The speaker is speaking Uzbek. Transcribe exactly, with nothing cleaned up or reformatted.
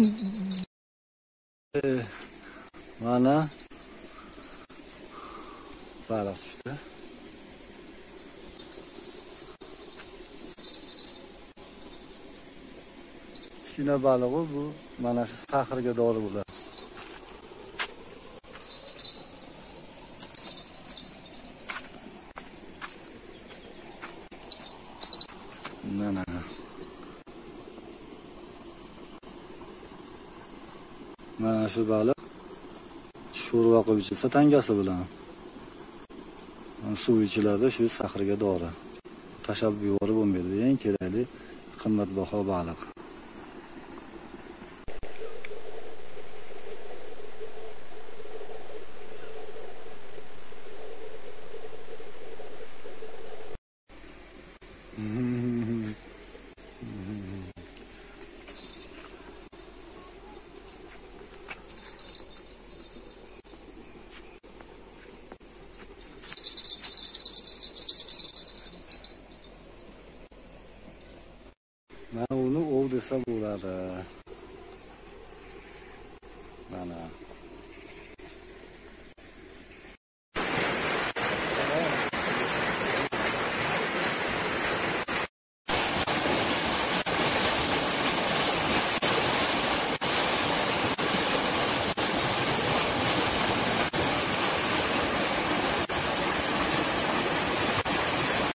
Mana baliq tushdi. Kichkina balig'i bu mana shu sahrga dori bo'ladi. Mana mana shu baliq sho'rva qilib ichilsa tangasi bilan suv ichiladi, shu sahrga dori. Tashab yuborib bo'lmaydi. Eng kerakli qimmatbaho baliq. Mana uni ov desa bo'ladi.